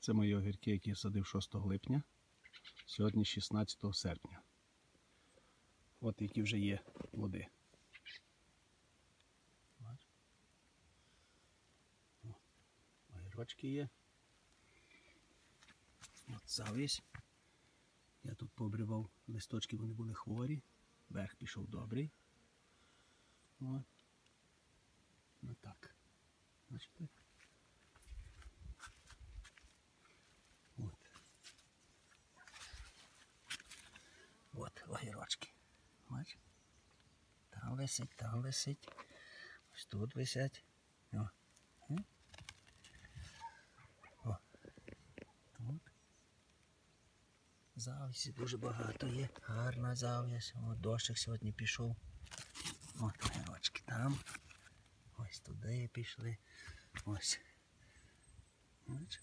Це мої огірки, які я садив 6 липня. Сьогодні 16 серпня. От які вже є плоди. Огірочки є. От завість. Я тут пообривав листочки, вони були хворі. Верх пішов добрий. От. Ну так. Бачите? От. От огірочки. Бачите? Там висить. Ось тут висять. О. О. Тут. Завісі дуже багато є. Гарна завість. От дощик сьогодні пішов. От огірочки там. Ось туди пішли. Ось. Бачите?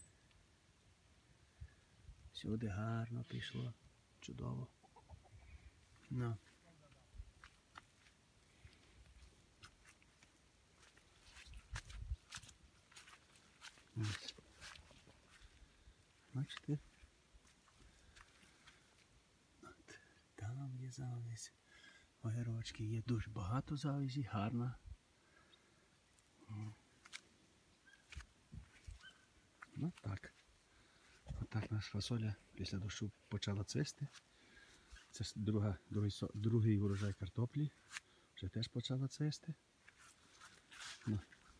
Сюди гарно пішло. Чудово. Ну. Ось. Бачите? От. Там є завість. Огірочки є дуже багато завязі, гарна. Ну так. Отак наша фасоля після дощу почала цвісти. Це другий урожай картоплі. Вже теж почала цвісти. Ну.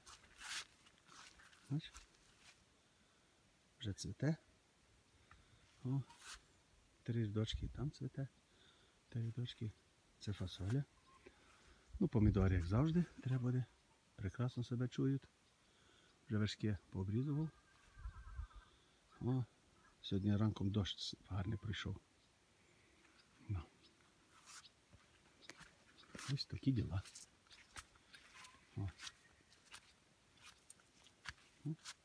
Бач? Вже цвіте. О, 3 рядочки там цвіте. 3 рядочки. Це фасоля. Ну, помідори, як завжди, треба буде. Прекрасно себе чують. Вже вершки пообрізував. О, сьогодні ранком дощ гарний прийшов. Ну. Ось такі діла. О.